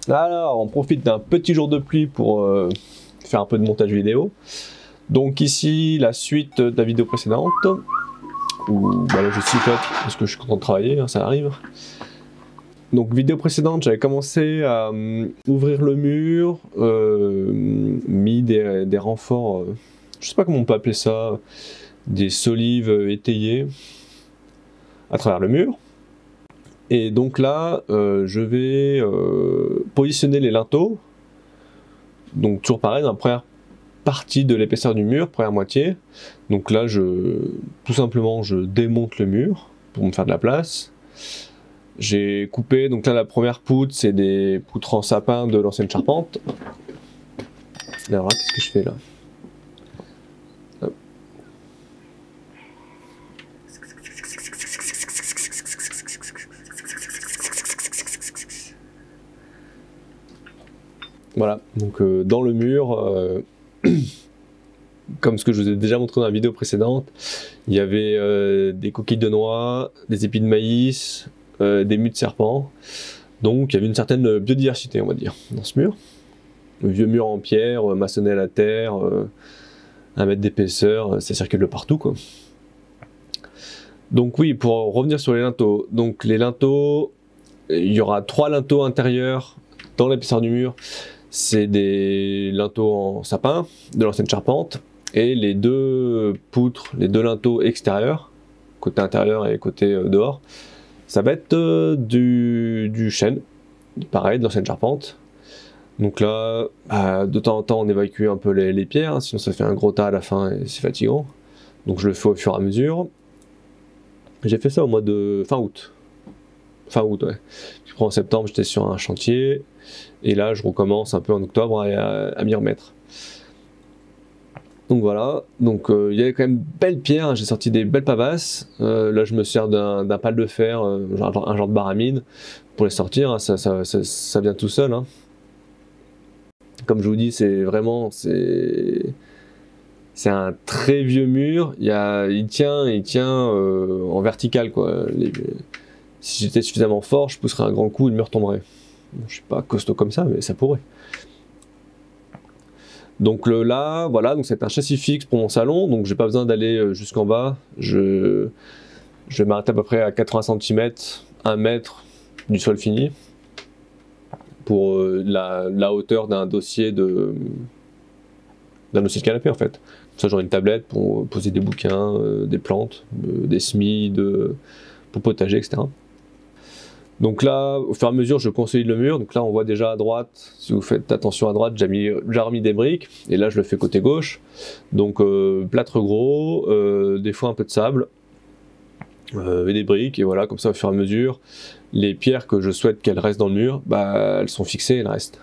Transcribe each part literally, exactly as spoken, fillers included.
Alors, on profite d'un petit jour de pluie pour euh, faire un peu de montage vidéo. Donc ici, la suite de la vidéo précédente, où bah là, je cipote parce que je suis content de travailler, hein, ça arrive. Donc vidéo précédente, j'avais commencé à euh, ouvrir le mur, euh, mis des, des renforts, euh, je sais pas comment on peut appeler ça, des solives étayées à travers le mur. Et donc là, euh, je vais euh, positionner les linteaux. Donc toujours pareil, dans la première partie de l'épaisseur du mur, première moitié. Donc là, je, tout simplement, je démonte le mur pour me faire de la place. J'ai coupé, donc là la première poutre, c'est des poutres en sapin de l'ancienne charpente. Alors là, qu'est-ce que je fais là? Hop. Voilà, donc euh, dans le mur, euh, comme ce que je vous ai déjà montré dans la vidéo précédente, il y avait euh, des coquilles de noix, des épis de maïs, euh, des mues de serpent. Donc il y avait une certaine biodiversité, on va dire, dans ce mur. Le vieux mur en pierre, euh, maçonné à la terre, euh, un mètre d'épaisseur, ça circule de partout, quoi. Donc oui, pour revenir sur les linteaux. Donc les linteaux, il y aura trois linteaux intérieurs dans l'épaisseur du mur. C'est des linteaux en sapin de l'ancienne charpente et les deux poutres, les deux linteaux extérieurs, côté intérieur et côté euh, dehors, ça va être euh, du, du chêne, pareil, de l'ancienne charpente. Donc là, bah, de temps en temps, on évacue un peu les, les pierres, hein, sinon ça fait un gros tas à la fin et c'est fatigant. Donc je le fais au fur et à mesure. J'ai fait ça au mois de fin août. Fin août, ouais. Puis en septembre, j'étais sur un chantier. Et là, je recommence un peu en octobre à, à, à m'y remettre. Donc voilà. Donc euh, il y avait quand même belles pierres. Hein. J'ai sorti des belles pavasses. Euh, là, je me sers d'un pal de fer, euh, genre, un genre de baramine, pour les sortir. Hein. Ça, ça, ça, ça vient tout seul. Hein. Comme je vous dis, c'est vraiment... c'est C'est un très vieux mur, il, y a, il tient, il tient euh, en vertical, quoi. Les, si j'étais suffisamment fort, je pousserais un grand coup et le mur tomberait. Bon, je suis pas costaud comme ça, mais ça pourrait. Donc le, là, voilà, donc c'est un châssis fixe pour mon salon, donc j'ai pas besoin d'aller jusqu'en bas. Je, je vais m'arrêter à peu près à quatre-vingts centimètres, un mètre du sol fini, pour euh, la, la hauteur d'un dossier de d'un dossier de canapé en fait. Ça, j'aurai une tablette pour poser des bouquins, euh, des plantes, euh, des semis, de, pour potager, et cetera. Donc là, au fur et à mesure, je consolide le mur. Donc là, on voit déjà à droite, si vous faites attention à droite, j'ai mis, j'ai remis des briques. Et là, je le fais côté gauche. Donc euh, plâtre gros, euh, des fois un peu de sable, euh, et des briques. Et voilà, comme ça, au fur et à mesure, les pierres que je souhaite qu'elles restent dans le mur, bah, elles sont fixées, elles restent.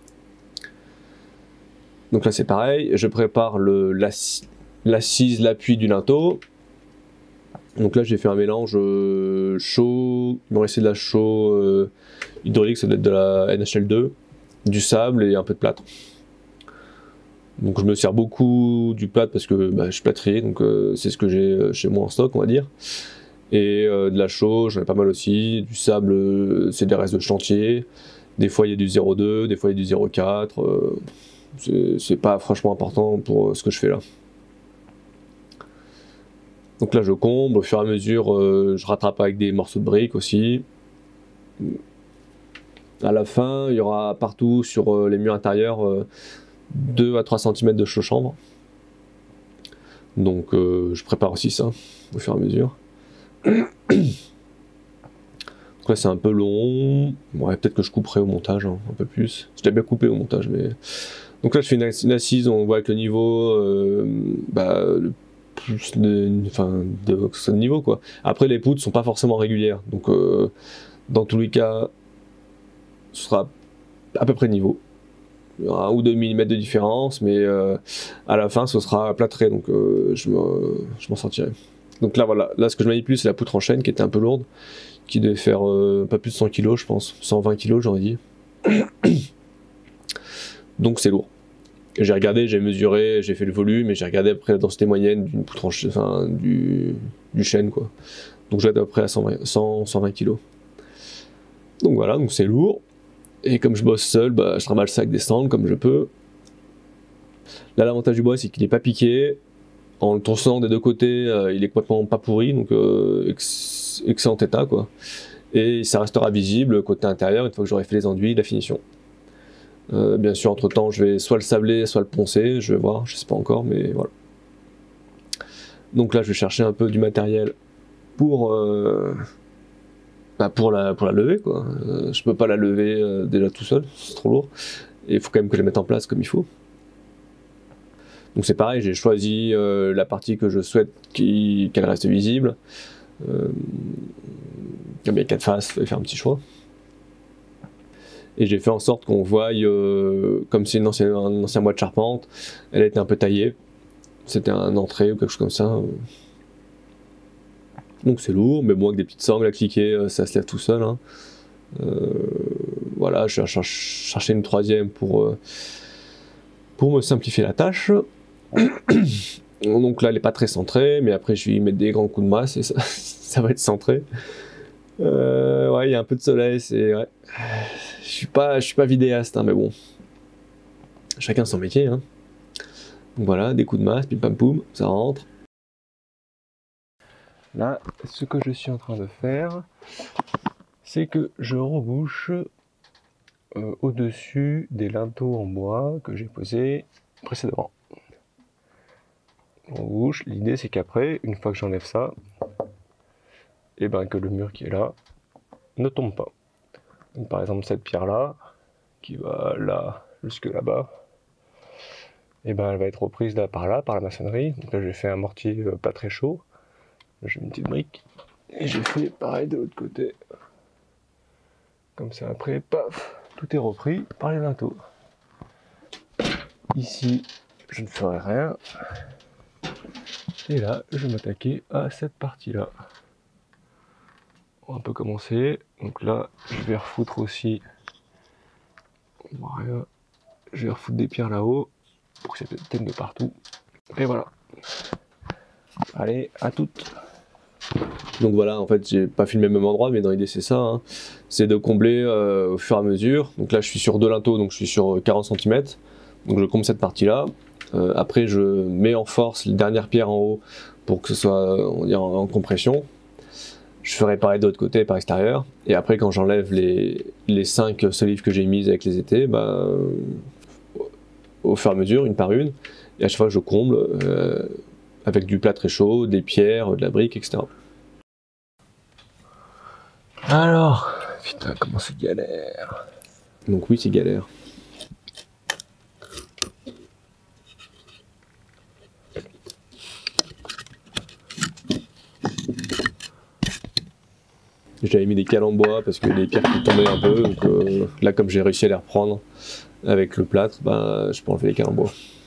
Donc là c'est pareil, je prépare l'assise, l'appui du linteau. Donc là j'ai fait un mélange euh, chaud, il m'en restait de la chaux euh, hydraulique, ça doit être de la N H L deux, du sable et un peu de plâtre. Donc je me sers beaucoup du plâtre parce que bah, je suis plâtrier, donc euh, c'est ce que j'ai chez moi en stock, on va dire. Et euh, de la chaux, j'en ai pas mal aussi, du sable, euh, c'est des restes de chantier. Des fois il y a du zéro deux, des fois il y a du zéro quatre. Euh, c'est pas franchement important pour ce que je fais là. Donc là je comble, au fur et à mesure euh, je rattrape avec des morceaux de briques aussi. À la fin il y aura partout sur euh, les murs intérieurs euh, deux à trois centimètres de chaux-chambre. Donc euh, je prépare aussi ça au fur et à mesure. Donc là c'est un peu long, ouais, peut-être que je couperai au montage hein, un peu plus. Je l'ai bien coupé au montage mais... Donc là je fais une, une assise, on voit avec le niveau, euh, bah, le plus de, enfin, de, de niveau quoi. Après les poutres sont pas forcément régulières, donc euh, dans tous les cas, ce sera à peu près niveau. Il y aura un ou deux millimètres de différence, mais euh, à la fin ce sera plâtré, donc euh, je m'en sortirai. Donc là voilà, là ce que je manipule c'est la poutre en chêne qui était un peu lourde, qui devait faire euh, pas plus de cent kilos je pense, cent vingt kilos j'aurais dit. Donc c'est lourd. J'ai regardé, j'ai mesuré, j'ai fait le volume et j'ai regardé après la densité moyenne d'une poutre en chêne, enfin du, du chêne quoi. Donc je vais à peu près à cent vingt, cent, cent vingt kilos. Donc voilà, donc c'est lourd. Et comme je bosse seul, bah, je ramasse le sac des cendres comme je peux. Là, l'avantage du bois, c'est qu'il n'est pas piqué. En le torçant des deux côtés, euh, il est complètement pas pourri, donc euh, ex excellent état, quoi. Et ça restera visible côté intérieur une fois que j'aurai fait les enduits, la finition. Euh, bien sûr, entre temps, je vais soit le sabler, soit le poncer, je vais voir, je sais pas encore, mais voilà. Donc là, je vais chercher un peu du matériel pour, euh, bah pour, la, pour la lever, quoi. Euh, je peux pas la lever euh, déjà tout seul, c'est trop lourd. Et il faut quand même que je la mette en place comme il faut. Donc c'est pareil, j'ai choisi euh, la partie que je souhaite qu'elle qu reste visible. Euh, comme il y a quatre faces, il fallait faire un petit choix. Et j'ai fait en sorte qu'on voie, euh, comme c'est un ancien bois de charpente, elle a été un peu taillée. C'était un entrée ou quelque chose comme ça. Donc c'est lourd, mais bon, avec des petites sangles à cliquer, ça se lève tout seul. Hein. Euh, voilà, je vais chercher une troisième pour, euh, pour me simplifier la tâche. Donc là, elle n'est pas très centrée, mais après, je vais y mettre des grands coups de masse et ça, ça va être centré. Euh, ouais, il y a un peu de soleil, c'est... Ouais. Je suis pas, je suis pas vidéaste, hein, mais bon. Chacun son métier. Hein. Donc voilà, des coups de masse, pim pam poum, ça rentre. Là, ce que je suis en train de faire, c'est que je rebouche euh, au-dessus des linteaux en bois que j'ai posés précédemment. On rebouche, l'idée c'est qu'après, une fois que j'enlève ça, et ben que le mur qui est là ne tombe pas. Donc, par exemple, cette pierre là, qui va là jusque là-bas, et ben elle va être reprise là par là, par la maçonnerie. Donc là j'ai fait un mortier euh, pas très chaud. J'ai une petite brique. Et j'ai fait pareil de l'autre côté. Comme ça après, paf, tout est repris par les linteaux. Ici, je ne ferai rien. Et là, je vais m'attaquer à cette partie-là. On va un peu commencer. Donc là, je vais refoutre aussi. On voit rien. Je vais refoutre des pierres là-haut pour que ça tienne de partout. Et voilà. Allez, à toutes. Donc voilà, en fait, j'ai pas filmé le même endroit, mais dans l'idée c'est ça. Hein. C'est de combler euh, au fur et à mesure. Donc là, je suis sur deux linteaux, donc je suis sur quarante centimètres. Donc je comble cette partie-là. Euh, après, je mets en force les dernières pierres en haut pour que ce soit, on va dire, en, en compression. Je ferai pareil de l'autre côté par extérieur. Et après, quand j'enlève les, les cinq solives que j'ai mises avec les étais, bah, au fur et à mesure, une par une. Et à chaque fois, je comble euh, avec du plâtre très chaud, des pierres, de la brique, et cetera. Alors, putain, comment c'est galère. Donc oui, c'est galère. J'avais mis des cales en bois parce que les pierres qui tombaient un peu, donc euh, là comme j'ai réussi à les reprendre avec le plâtre, ben, je peux enlever les cales en bois.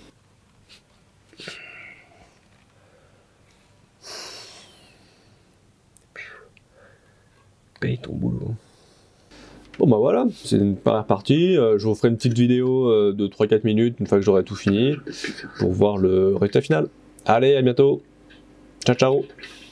Paye ton boulot. Bon bah voilà, c'est une première partie, euh, je vous ferai une petite vidéo euh, de trois quatre minutes une fois que j'aurai tout fini, pour voir le résultat final. Allez, à bientôt, ciao ciao.